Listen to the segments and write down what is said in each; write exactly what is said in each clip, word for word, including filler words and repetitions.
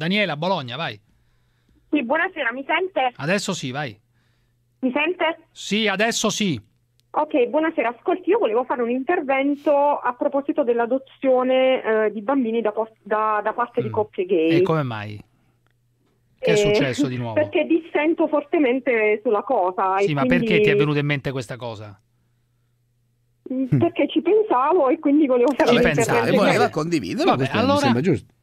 Daniela, Bologna, vai. Sì, buonasera, mi sente? Adesso sì, vai. Mi sente? Sì, adesso sì. Ok, buonasera. Ascolti, io volevo fare un intervento a proposito dell'adozione eh, di bambini da, post- da, da parte mm. di coppie gay. E come mai? Che è successo di nuovo? Perché dissento fortemente sulla cosa. Sì, e ma quindi... perché ti è venuta in mente questa cosa? Perché ci pensavo e quindi volevo fare ci un pensavo, intervento. E voleva condividere, questo allora... mi sembra giusto.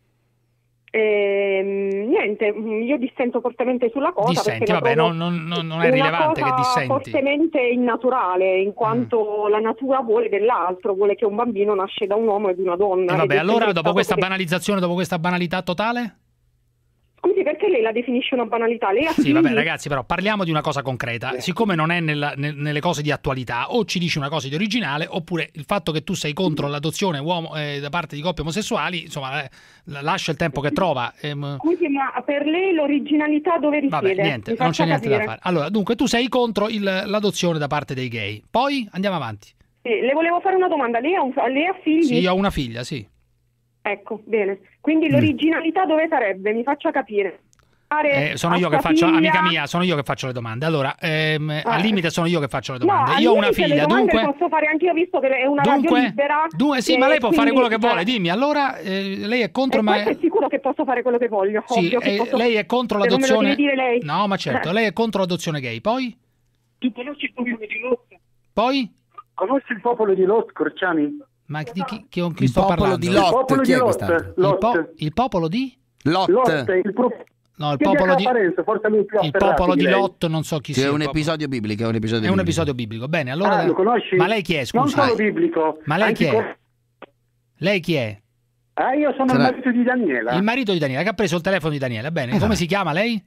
Eh, niente, io dissento fortemente sulla cosa. Dissenti, perché vabbè, non, non, non è rilevante che dissenti. È fortemente innaturale, in quanto mm. la natura vuole dell'altro, vuole che un bambino nasce da un uomo e da una donna. E vabbè, allora dopo questa che... banalizzazione, dopo questa banalità totale? Scusi, perché lei la definisce una banalità? Lei ha sì, figli... vabbè, ragazzi, però parliamo di una cosa concreta. Eh. Siccome non è nella, ne, nelle cose di attualità, o ci dici una cosa di originale, oppure il fatto che tu sei contro l'adozione uomo eh, da parte di coppie omosessuali, insomma, eh, lascia il tempo che trova. Ehm... Scusi, ma per lei l'originalità dove risiede? Vabbè, niente, non c'è niente capire. da fare. Allora, dunque, tu sei contro il, l'adozione da parte dei gay. Poi andiamo avanti. Sì, le volevo fare una domanda. Lei ha, un, lei ha figli? Sì, io ho una figlia, sì. Ecco, bene. Quindi l'originalità dove sarebbe? Mi faccia capire. Eh, sono io che faccio, figlia... amica mia, sono io che faccio le domande. Allora, ehm, ah. al limite sono io che faccio le domande. No, io ho una figlia, dunque posso fare anche io, visto che è una dunque, radio libera. Dunque, sì, ma lei può fare quello che vuole, dimmi. Allora, eh, lei è contro, eh, ma è sicuro che posso fare quello che voglio. Sì, ovvio che eh, posso... lei è contro l'adozione. Me lo deve dire lei. No, ma certo, lei è contro l'adozione gay. Poi? Tu conosci il popolo di Lot? Poi? Conosci il popolo di Lot, Corciani? Ma di chi, chi, chi sto parlando? Di Lot, il popolo chi di è Lot, Lot? Il, po- il popolo di? Lot. Lot il pro... No, il popolo di Parenzo, il popolo di Lot non so chi sì, sia. È un episodio biblico, è un episodio È biblico. un episodio biblico. Bene, allora ah, lo conosci? Ma lei chi è, scusa? Non solo biblico. Ma lei chi è? Con... Lei chi è? Ah, io sono Sarà... il marito di Daniela. Il marito di Daniela, che ha preso il telefono di Daniela. Bene, come si chiama lei?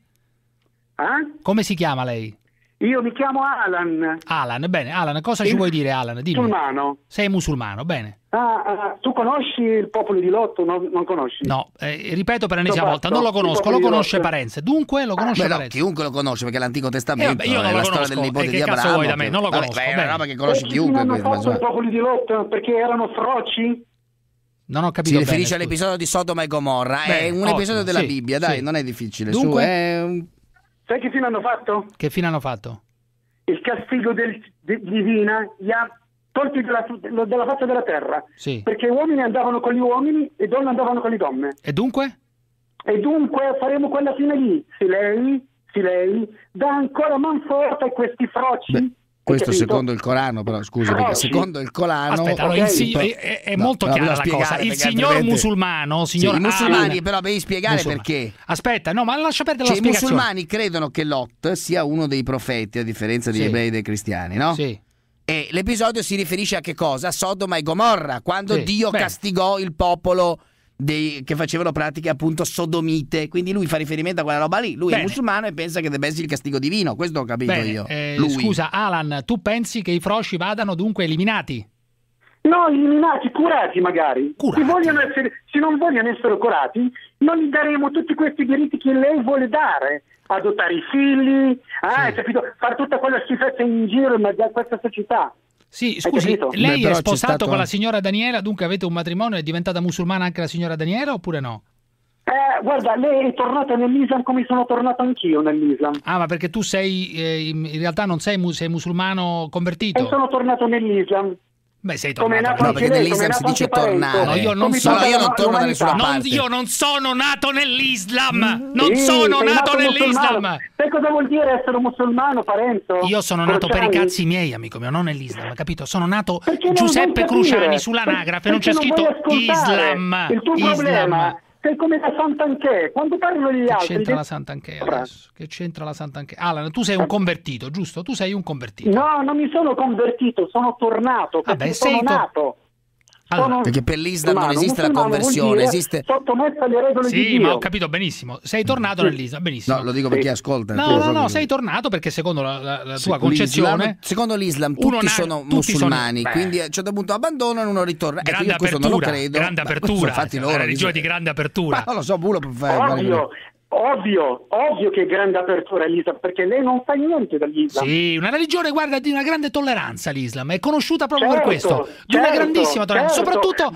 Ah? Come si chiama lei? Io mi chiamo Alan. Alan, bene. Alan, cosa il... ci vuoi dire, Alan? Dimmi. Musulmano. Sei musulmano, bene. Ah, ah, tu conosci il popolo di Lot? No, non conosci? No, eh, ripeto per l'ennesima volta, non lo conosco, lo conosce Parenze. Dunque lo conosce ah, beh, Parenze. No, chiunque lo conosce perché l'Antico Testamento eh, vabbè, io non è lo la conosco. storia del nipote e di che Abramo. cazzo vuoi da me? Non lo vabbè, conosco. Beh, è bene. una roba che conosci e chiunque. Hanno questo, fatto il popolo di Lot perché erano froci? Non ho capito. Si bene, riferisce all'episodio di Sodoma e Gomorra. Beh, è un ottimo, episodio della sì, Bibbia, dai, sì. non è difficile. Dunque? Su, è un... Sai che fine hanno fatto? Che fine hanno fatto? Il castigo del, de, divina li ha tolti della, della faccia della terra. Sì. Perché uomini andavano con gli uomini e donne andavano con le donne. E dunque? E dunque faremo quella fine lì. Se lei, se lei dà ancora manforte a questi froci. Beh, questo capito? secondo il Corano, però scusi, perché secondo il Corano Aspetta, allora, okay, il, è, è, è no, molto no, chiara la cosa. Il signor altrimenti... musulmano, signor sì, i musulmani, Alan, però devi spiegare musulmano. Perché. Aspetta, no, ma lascia perdere cioè, la spiegazione. I musulmani credono che Lot sia uno dei profeti, a differenza degli sì. ebrei e dei cristiani, no? Sì. E l'episodio si riferisce a che cosa? A Sodoma e Gomorra, quando sì. Dio Beh. castigò il popolo dei, che facevano pratiche appunto sodomite. Quindi lui fa riferimento a quella roba lì. Lui Bene. è musulmano e pensa che debba essere il castigo divino. Questo ho capito Bene, io. eh, lui. Scusa, Alan, tu pensi che i frosci vadano dunque eliminati? No, eliminati, curati magari. Curati. Se, vogliono essere, se non vogliono essere curati, non gli daremo tutti questi diritti che lei vuole dare. Adottare i figli, ah, sì. capito? Fare tutta quella schifezza in giro in mezzo a questa società. Sì, scusi, lei Beh, è sposato stato... con la signora Daniela, dunque avete un matrimonio, è diventata musulmana anche la signora Daniela oppure no? Eh, guarda, lei è tornata nell'Islam come sono tornato anch'io nell'Islam. Ah, ma perché tu sei, eh, in realtà non sei, sei musulmano convertito? E sono tornato nell'Islam. Beh, sei Come tornato. No, perché lei, nell'Islam si dice tornare. No, io non come sono, no, io non torno da nessuna non, parte. io non sono nato nell'Islam. Non sì, sono sei nato, nato nell'Islam. musulmano. Sai cosa vuol dire essere musulmano, Parenzo? Io sono nato Cruciani. per i cazzi miei, amico mio, non nell'Islam, capito? Sono nato Perché non Giuseppe vuoi capire? Cruciani sull'anagrafe, non c'è Perché scritto vuoi ascoltare? Islam. Il tuo Islam. problema sei come la Sant'Anché, quando parlano gli Che altri. c'entra la Sant'Anché adesso? Che c'entra la Sant'Anché? Alan, tu sei un convertito, giusto? Tu sei un convertito. No, non mi sono convertito, sono tornato, perché Vabbè, sono sei to- nato. Allora, Sono perché per l'Islam non musulmano. esiste la Musulmano vuol conversione, dire esiste... sottomesso alle regole di Sì, Dio. ma ho capito benissimo. Sei tornato nell'Islam, benissimo. No, lo dico per chi ascolta. No, no, no, sei tornato perché secondo la, la, la tua concezione... Secondo l'Islam uno tutti na- sono tutti musulmani, sono- quindi a un certo punto abbandonano, uno ritorna. Grande ecco, io questo apertura, non lo credo. grande Ma apertura, fatti la loro, religione dice. di grande apertura. Ma non lo so, uno può fare... Ovvio, ovvio, ovvio che è grande apertura l'Islam, perché lei non sa niente dall'Islam. Sì, una religione, guarda, di una grande tolleranza l'Islam, è conosciuta proprio Certo, per questo, di una certo, grandissima tolleranza, certo. soprattutto... Da-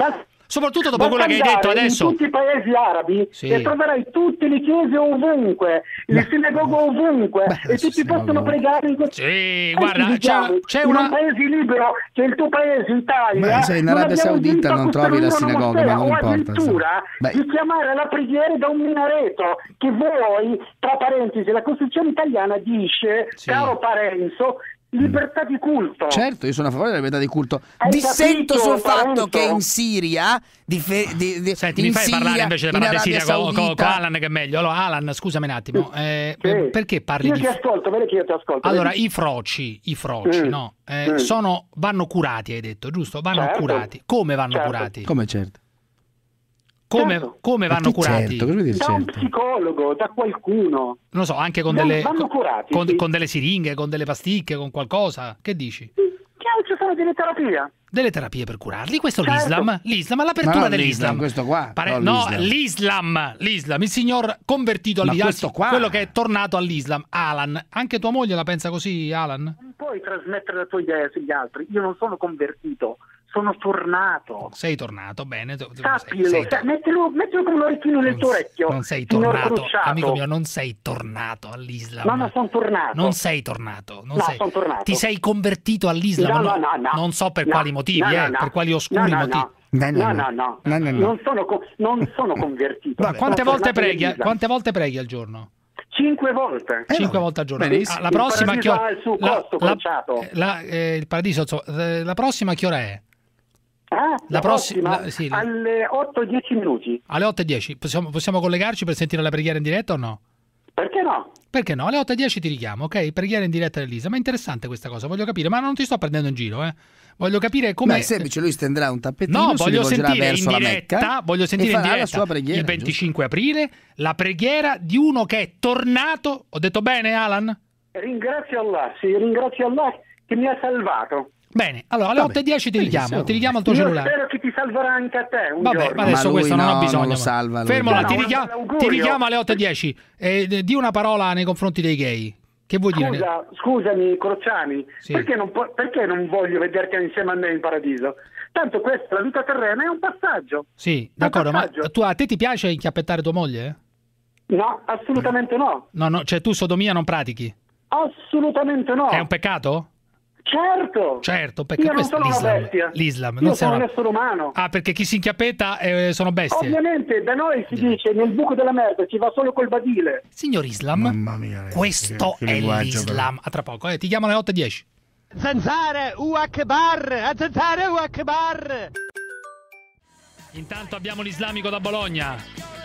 Soprattutto dopo Basta quello che hai detto andare adesso. in tutti i paesi arabi Sì. e troverai tutte le chiese ovunque, le sinagoghe ovunque, Beh, e adesso tutti sinagoga possono ovunque. pregare in questo. Sì, Eh, guarda, ci c'è, diciamo, c'è in una... un paese libero che è il tuo paese, Italia. Beh, se in non Arabia abbiamo Saudita diritto a non trovi la costruire una sinagoga, ma moschea, non o importa, addirittura insomma. di chiamare la preghiera da un minareto, che voi, tra parentesi, la Costituzione italiana dice, Sì. caro Parenzo, libertà di culto. Certo, io sono a favore della libertà di culto. Hai Dissento capito, sul fatto Parenzo? che in Siria di fe- di- di- Senti, in mi fai Siria, parlare invece di in parlare di Arabia Siria con, con, con Saudita- Alan, che è meglio. Allora, Alan, scusami un attimo, eh, Sì. eh, perché parli io di... ti ascolto, vedi che io ti ascolto. Allora, vedi? i froci, i froci, Mm. no? Eh, Mm. sono, vanno curati, hai detto, giusto? Vanno Certo. curati. Come vanno Certo. curati? Come certo? Come, Certo. come Ma vanno che curati? certo, cosa vuol dire da un certo? psicologo, da qualcuno. Non lo so, anche con Vanno- delle, vanno curati, con, sì. con delle siringhe, con delle pasticche, con qualcosa. Che dici? Chiaro, ci sono delle terapie. Delle terapie per curarli. Questo è Certo. l'Islam. L'Islam, Ma l'apertura non dell'Islam. l'Islam, questo qua, Pare- no, no, l'Islam. l'Islam. L'Islam. Il signor convertito Ma all'Islam. questo qua- Quello che è tornato all'Islam. Alan. Anche tua moglie la pensa così, Alan? Non puoi trasmettere la tua idea sugli altri. Io non sono convertito, sono tornato. Sei tornato, bene. tu- tu- Sappilo, sei- sei- sa- mettilo, mettilo come un orecchino nel non, tuo orecchio. non sei signor tornato, Cruciato. amico mio, non sei tornato all'Islam. No, no, sono tornato. Non sei tornato. Non No, sei... son tornato. Ti sei convertito all'Islam. No, no, no, no. Non so per No, quali motivi, no, no, eh, no. per quali oscuri no, no, motivi. No. No, no, No, no. no, no. No, no, no. Non sono, co- non sono convertito. Ma quante Sono volte tornato preghi? nell'Islam. Quante volte preghi al giorno? Cinque volte. Eh, Cinque no. volte al giorno. Benissimo. Ah, la Il prossima paradiso che ora- ha il suo la- costo, la- Cruciato. la- eh, il paradiso, insomma, eh, la prossima che ora è? Ah, La la prossima- prossima, la- sì. alle otto e dieci minuti. Alle otto e dieci. Possiamo, possiamo collegarci per sentire la preghiera in diretta o no? Perché no? Perché no? Alle otto e dieci ti richiamo, ok? Preghiera in diretta dell'Isa. Ma è interessante questa cosa, voglio capire. Ma non ti sto prendendo in giro, eh. Voglio capire come... Beh, è semplice, lui stenderà un tappetino, No, si voglio rivolgerà sentire in verso la diretta, Mecca voglio sentire e in farà diretta la sua preghiera, il venticinque aprile la preghiera di uno che è tornato. Ho detto bene, Alan? Ringrazio Allah, sì, ringrazio Allah che mi ha salvato. Bene, allora alle Vabbè, otto e dieci ti richiamo, benissimo. ti richiamo al tuo Io cellulare. spero che ti salverà anche a te un Vabbè, giorno. ma adesso Ma lui questo non no, ho bisogno. non lo salva lui. Fermo là, No, ti, no, richiamo, un buon ti augurio. richiamo alle otto e dieci. Eh, d- di una parola nei confronti dei gay. Che vuoi dire? Scusa, scusami, Crociani, Sì. perché, non po- perché non voglio vederti insieme a me in paradiso? Tanto questa, la vita terrena, è un passaggio. Sì, d'accordo, ma passaggio. tu, a te ti piace inchiappettare tua moglie? No, assolutamente no. No, no, cioè tu sodomia non pratichi. Assolutamente no. È un peccato? Certo. Certo, perché Io non questo è sono una l'Islam. bestia. L'Islam, Io non sei sono un una- essere umano. Ah, perché chi si inchiappetta eh, sono bestie. Ovviamente da noi si dice nel buco della merda si va solo col badile. Signor Islam, Mamma mia, ragazzi, questo che- che è linguaggio, l'Islam. A tra poco, eh, ti chiamo alle otto e dieci. Zanzare, U Akbar, Zanzare, U Akbar. Intanto abbiamo l'islamico da Bologna.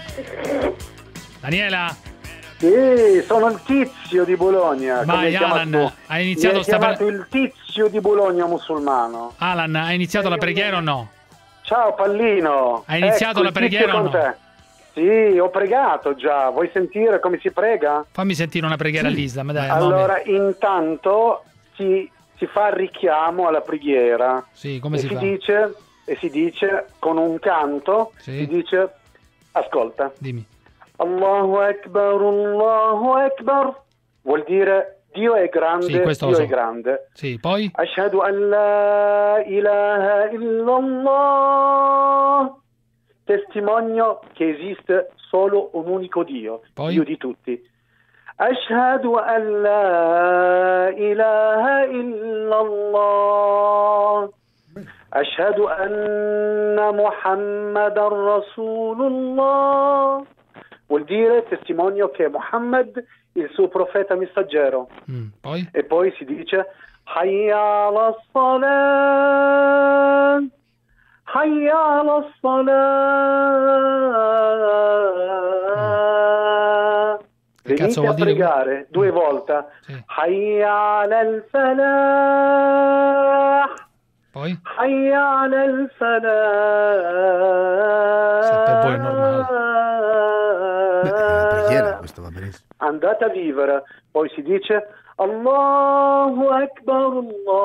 Daniela, Sì, sono il tizio di Bologna. come vai hai chiamato Alan, tu. hai iniziato Mi hai sta chiamato pre- il tizio di Bologna musulmano. Alan, hai iniziato la preghiera o no? Ciao Pallino. Hai iniziato Ecco, la il tizio preghiera o con no? te. Sì, ho pregato già. Vuoi sentire come si prega? Fammi sentire una preghiera all'Islam, dai. Allora, intanto si, si fa il richiamo alla preghiera. Sì, come e si si fa? dice e si dice con un canto, Sì. si dice ascolta. Dimmi. Allahu Akbar, Allahu Akbar. Vuol dire Dio è grande, Sì, questo lo Dio so. è grande. Sì, poi? Ashhadu an la ilaha illallah. Testimonio che esiste solo un unico Dio, Poi? Dio di tutti. Ashhadu an la ilaha illallah. Ashhadu anna Muhammadan Rasulullah. Vuol dire testimonio che Muhammad il suo profeta messaggero. Mm, poi? E poi si dice Hayya ala salat. Hayya ala salat. Che cazzo Venite vuol a dire? pregare due volte. Sì. Hayya ala al-falah. Poi? Hayya ala al-falah. Se per voi è normale. Beh, è una preghiera, questo va benissimo. Andate a vivere. Poi si dice Allahu Akbar,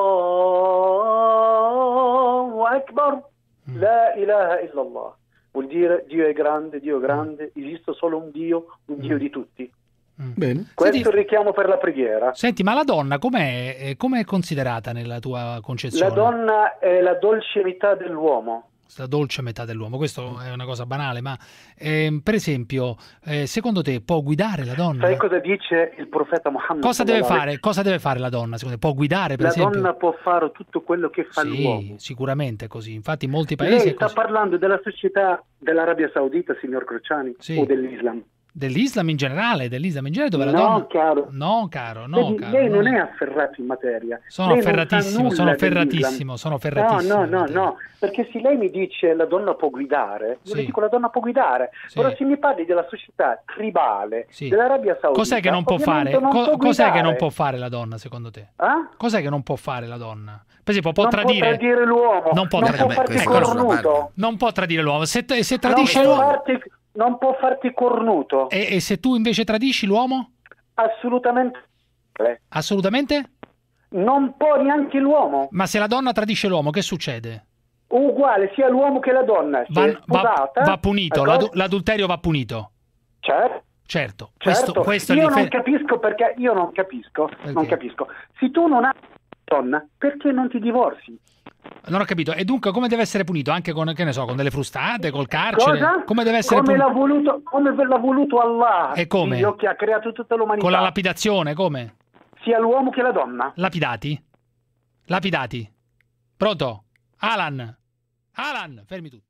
Allahu Akbar, la ilaha illallah. Vuol dire Dio è grande, Dio è grande, esiste solo un Dio, un Dio di tutti. Bene. Questo Senti- è il richiamo per la preghiera. Senti, ma la donna com'è, eh, com'è considerata nella tua concezione? La donna è la dolce metà dell'uomo. la dolce metà dell'uomo. Questo è una cosa banale, ma ehm, per esempio, eh, secondo te può guidare la donna? Sai cosa dice il profeta Muhammad? Cosa deve fare? Cosa deve fare la donna? Secondo te può guidare, per la esempio? La donna può fare tutto quello che fa sì, l'uomo. Sicuramente è così. Infatti in molti paesi Lei è sta così. parlando della società dell'Arabia Saudita, signor Cruciani, sì. o dell'Islam? Dell'Islam in generale, dell'Islam in generale dove no, la donna... Caro. No, caro, no, Vedi, caro. lei non no. è afferrato in materia. Sono lei afferratissimo, sono afferratissimo, sono afferratissimo. No, no, no, no, perché se lei mi dice la donna può guidare, sì. io le dico la donna può guidare, sì. Però se mi parli della società tribale sì. dell'Arabia Saudita, cos'è che non può fare? Non Co- può cos'è che non può fare la donna, secondo te? Eh? Cos'è che non può fare la donna? Per esempio, può non tradire... può tradire l'uomo, non può, non tra... può farti ecco, cornuto. Non può tradire l'uomo. Se, se tradisce non l'uomo... Può farti, non può farti cornuto. E, e se tu invece tradisci l'uomo? Assolutamente. Assolutamente? Non può neanche l'uomo. Ma se la donna tradisce l'uomo, che succede? Uguale sia l'uomo che la donna. Va, sposata, va, va punito, allora... l'adulterio va punito. Certo. Certo, certo. Questo, questo io è non capisco perché io non capisco, perché? non capisco. Se tu non hai donna, perché non ti divorzi? Non ho capito. E dunque come deve essere punito? Anche con, che ne so, con delle frustate, col carcere? Cosa? Come deve essere come punito? L'ha voluto, come l'ha voluto Allah. E come? Dio che ha creato tutta l'umanità. Con la lapidazione, come? Sia l'uomo che la donna. Lapidati? Lapidati. Pronto? Alan? Alan, fermi tutti.